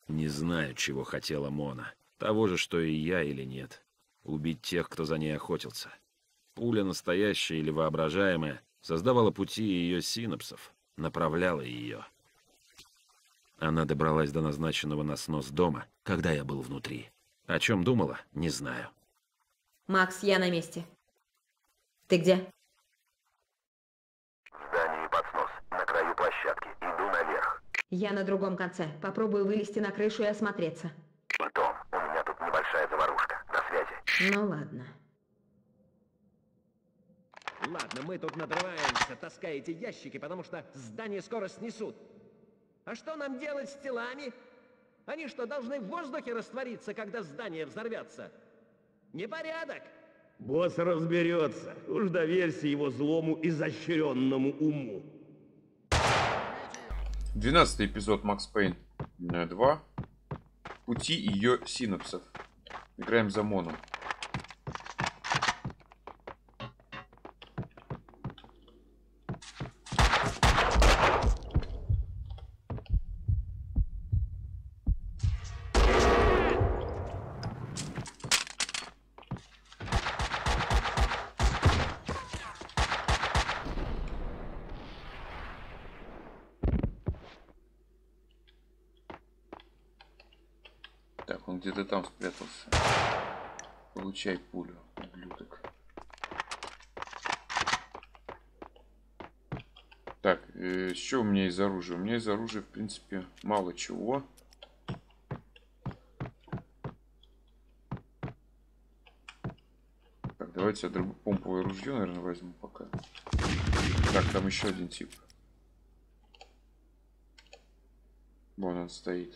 Не знаю, чего хотела Мона. Того же, что и я, или нет. Убить тех, кто за ней охотился. Пуля, настоящая или воображаемая, создавала пути ее синапсов, направляла ее. Она добралась до назначенного на снос дома, когда я был внутри. О чем думала, не знаю. Макс, я на месте. Ты где? В здании под снос, на краю площадки. Иду наверх. Я на другом конце. Попробую вылезти на крышу и осмотреться. Потом. У меня тут небольшая заварушка. До связи. Ну ладно. Ладно, мы тут надрываемся, таская эти ящики, потому что здание скоро снесут. А что нам делать с телами? Они что, должны в воздухе раствориться, когда здание взорвется? Непорядок! Босс разберется. Уж доверься его злому, изощренному уму. 12-й эпизод Макс Пейн 2. Пути ее синапсов. Играем за Мону. Так, он где-то там спрятался. Получай пулю, ублюдок. Так, что у меня из оружия? У меня из оружия, в принципе, мало чего. Так, давайте я помповое ружье, наверное, возьму пока. Так, там еще один тип. Вон он стоит.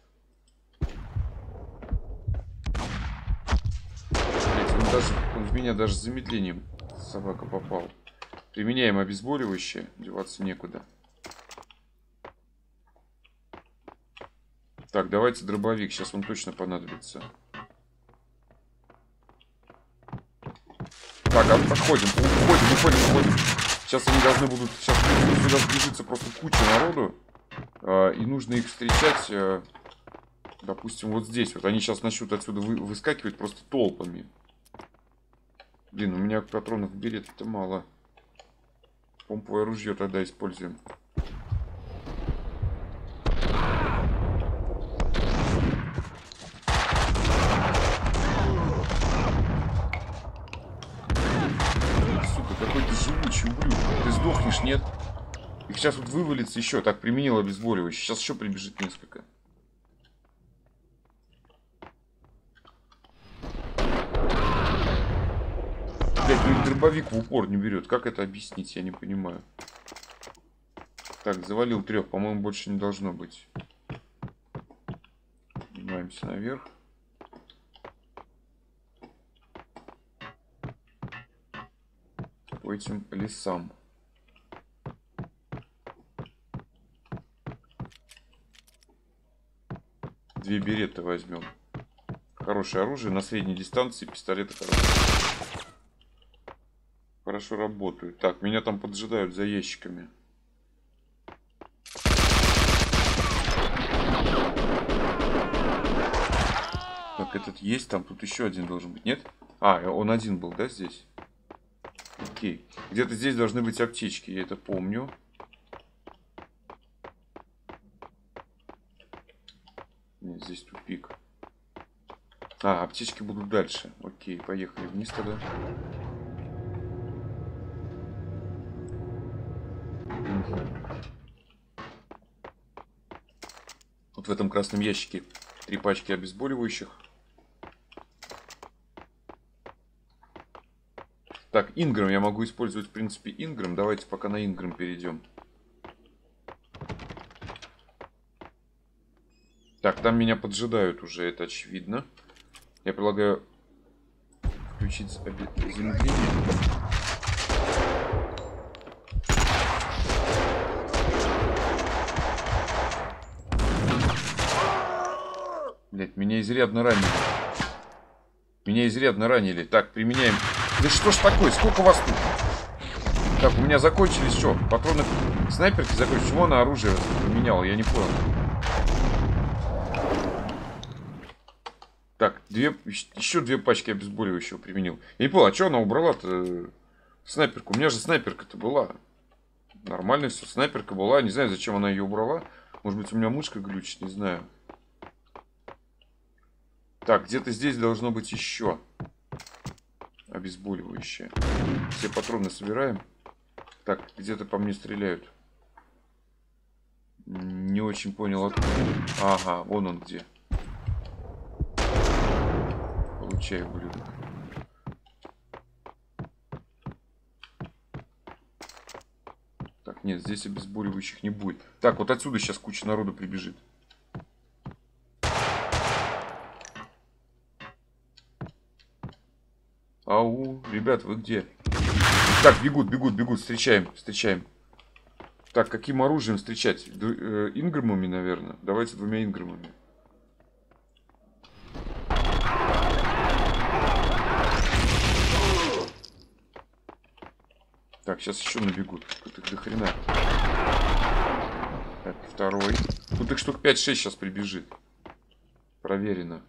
Он в меня даже с замедлением, собака, попал. Применяем обезболивающее, деваться некуда. Так, давайте дробовик, сейчас он точно понадобится. Так, отходим, уходим. Сейчас они должны будут, сейчас сюда сбежится просто куча народу. И нужно их встречать, допустим, вот здесь. Вот они сейчас начнут отсюда выскакивать просто толпами. Блин, у меня патронов берет-то мало. Помповое ружье тогда используем. Сука, какой ты живучий ублюдок. Ты сдохнешь, нет? Их сейчас вот вывалится еще. Так, применил обезболивающее. Сейчас еще прибежит несколько. Блять, ну и дробовик в упор не берет. Как это объяснить, я не понимаю. Так, завалил 3. По-моему, больше не должно быть. Поднимаемся наверх. По этим лесам. Две береты возьмем. Хорошее оружие. На средней дистанции пистолеты хорошие. Хорошо работают. Так, меня там поджидают за ящиками. Так, этот есть. Там тут еще один должен быть. Нет? А, он один был, да, здесь? Окей. Где-то здесь должны быть аптечки. Я это помню. Нет, здесь тупик. А, аптечки будут дальше. Окей, поехали вниз тогда. Вот в этом красном ящике 3 пачки обезболивающих. Так, Инграм я могу использовать, в принципе, Инграм. Давайте пока на Инграм перейдем. Так, там меня поджидают уже, это очевидно. Я предлагаю включить замедление. Блять, меня изрядно ранили. Так, применяем. Да что ж такое? Сколько вас тут? Так, у меня закончились что? Патроны снайперки закончились. Чего она оружие поменяла? Я не понял. Еще 2 пачки обезболивающего применил. Я не понял, а что она убрала-то снайперку? У меня же снайперка-то была. Нормально все, снайперка была. Не знаю, зачем она ее убрала. Может быть, у меня мышка глючит, не знаю. Так, где-то здесь должно быть еще обезболивающее. Все патроны собираем. Так, где-то по мне стреляют. Не очень понял, откуда. Ага, вон он где. Получай, ублюдок. Так, нет, здесь обезболивающих не будет. Так, вот отсюда сейчас куча народу прибежит. Ау, ребят, вы где? Так, бегут, встречаем. Так, каким оружием встречать? Инграмами, наверное. Давайте 2 инграмами. Так, сейчас еще набегут. Тут их до хрена. Так, второй. Тут их штук 5-6 сейчас прибежит. Проверено.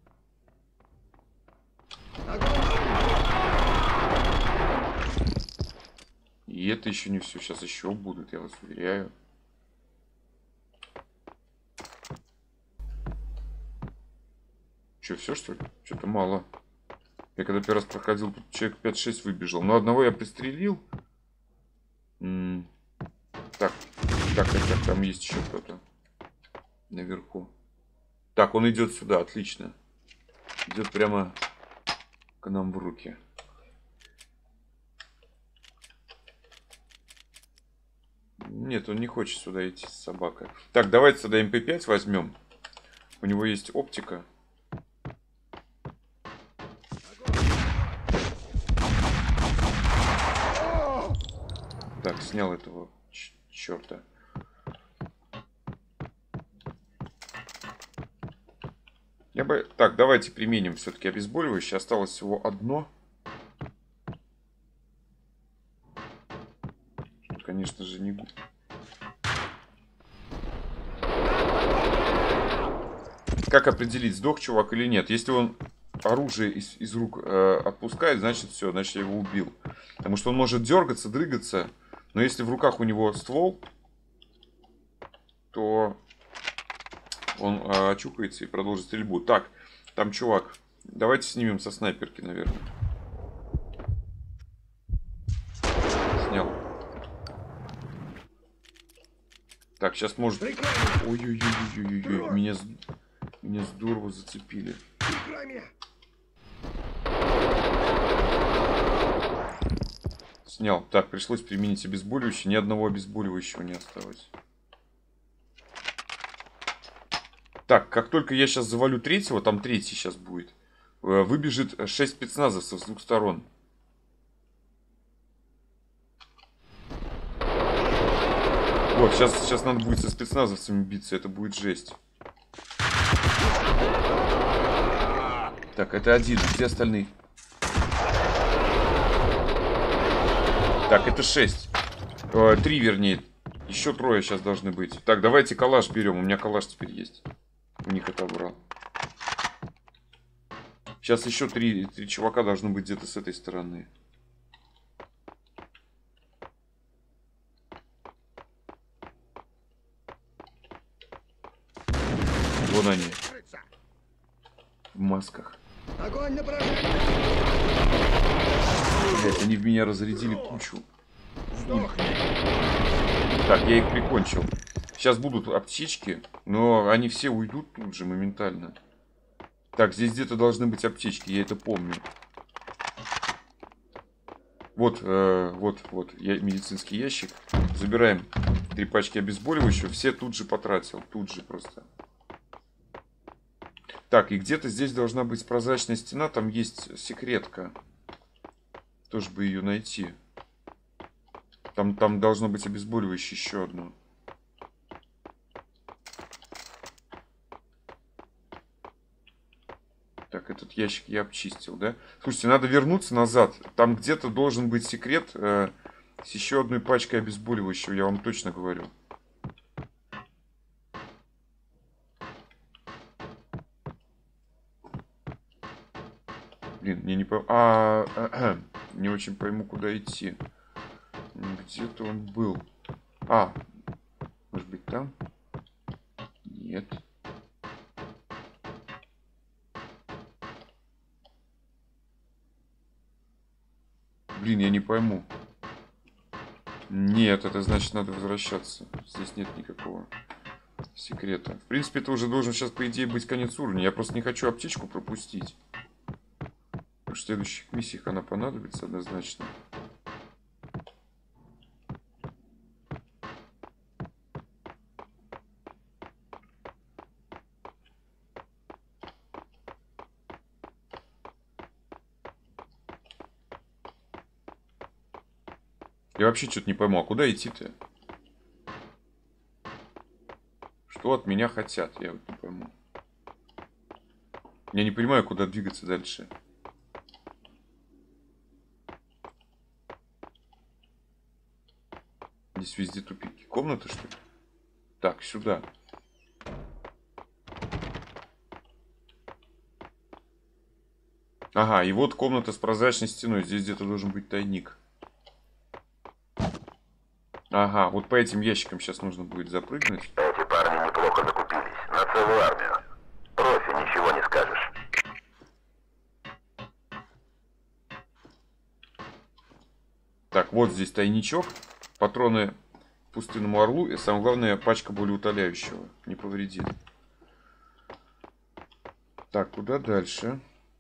И это еще не все. Сейчас еще будут, я вас уверяю. Че, все что ли? Что-то мало. Я когда первый раз проходил, тут человек 5-6 выбежал. Но одного я пристрелил. Так, там есть еще кто-то. Наверху. Так, он идет сюда, отлично. Идет прямо к нам в руки. Нет, он не хочет сюда идти с собакой. Так, давайте сюда МП5 возьмем. У него есть оптика. Так, снял этого черта. Я бы... Так, давайте применим все-таки обезболивающее. Осталось всего одно. Конечно же, не... Как определить, сдох чувак или нет? Если он оружие из рук отпускает, значит все, значит я его убил. Потому что он может дергаться, дрыгаться. Но если в руках у него ствол, то он очухается и продолжит стрельбу. Так, там чувак. Давайте снимем со снайперки, наверное. Снял. Так, сейчас может... Ой-ой-ой-ой-ой-ой. Меня здорово зацепили. Снял. Так, пришлось применить обезболивающее. Ни одного обезболивающего не осталось. Так, как только я сейчас завалю третьего, там третий сейчас будет, выбежит 6 спецназовцев с 2 сторон. Вот, сейчас надо будет со спецназовцами биться, это будет жесть. Так, это один, где остальные? Так, это 6. 3, вернее. Еще 3 сейчас должны быть. Так, давайте калаш берем. У меня калаш теперь есть. У них отобрал. Сейчас еще 3 чувака должно быть где-то с этой стороны. Вон они. В масках. Блять, они в меня разрядили кучу. Так, я их прикончил. Сейчас будут аптечки, но они все уйдут тут же моментально. Так, здесь где-то должны быть аптечки, я это помню. Вот, медицинский ящик. Забираем 3 пачки обезболивающего. Все тут же потратил, тут же просто. Так, и где-то здесь должна быть прозрачная стена, там есть секретка. Тоже бы ее найти. Там должно быть обезболивающее еще одно. Так, этот ящик я обчистил, да? Слушайте, надо вернуться назад. Там где-то должен быть секрет с еще одной пачкой обезболивающего, я вам точно говорю. Блин, мне не не очень пойму, куда идти. Где-то он был. Может быть там? Нет. Блин, я не пойму. Нет, это значит надо возвращаться. Здесь нет никакого секрета. В принципе, это уже должен сейчас, по идее, быть конец уровня. Я просто не хочу аптечку пропустить. В следующих миссиях она понадобится однозначно. Я вообще что-то не пойму, а куда идти-то? Что от меня хотят? Я вот не пойму. Я не понимаю, куда двигаться дальше. Здесь везде тупики. Комната, что ли? Так, сюда. Ага, и вот комната с прозрачной стеной. Здесь где-то должен быть тайник. Ага, вот по этим ящикам сейчас нужно будет запрыгнуть. Эти парни неплохо закупились. На целую армию. Профи, ничего не скажешь. Так, вот здесь тайничок. Патроны пустынному орлу. И самое главное, пачка болеутоляющего. Не повредит. Так, куда дальше?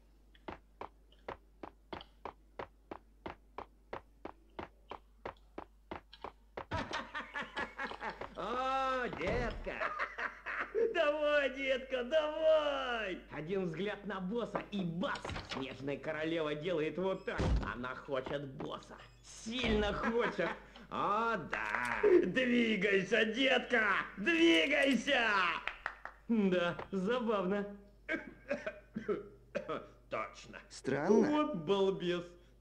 О, детка! Давай, детка, давай! Один взгляд на босса и бац! Снежная королева делает вот так. Она хочет босса. Сильно хочет. О, да! Двигайся, детка! Двигайся! Да, забавно. Точно. Странно. Вот балбес.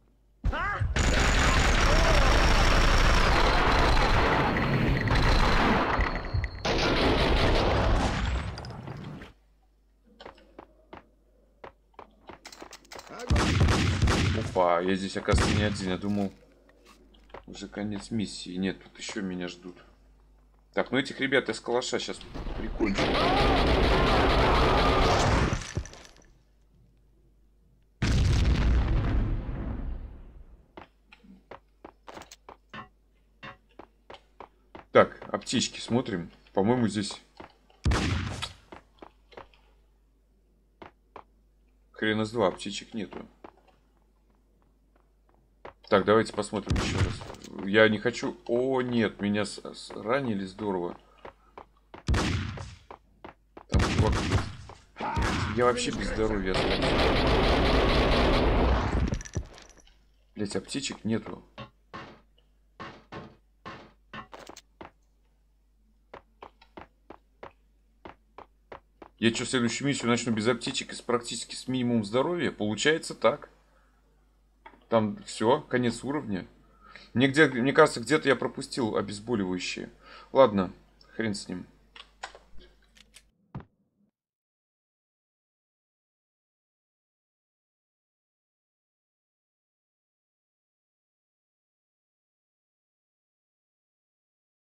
Опа, я здесь, оказывается, не один. Я думал, уже конец миссии. Нет, тут еще меня ждут. Так, ну этих ребят из калаша сейчас прикончу. Так, аптечки смотрим. По-моему, здесь... Хрен из два, аптечек нету. Так, давайте посмотрим еще раз. Я не хочу... О, нет, меня ранили здорово. Там чувак... Я вообще без здоровья остался. Блять, аптечек нету. Я что, следующую миссию начну без аптечек и практически с минимумом здоровья? Получается так. Там все, конец уровня. Мне кажется, где-то я пропустил обезболивающие. Ладно, хрен с ним.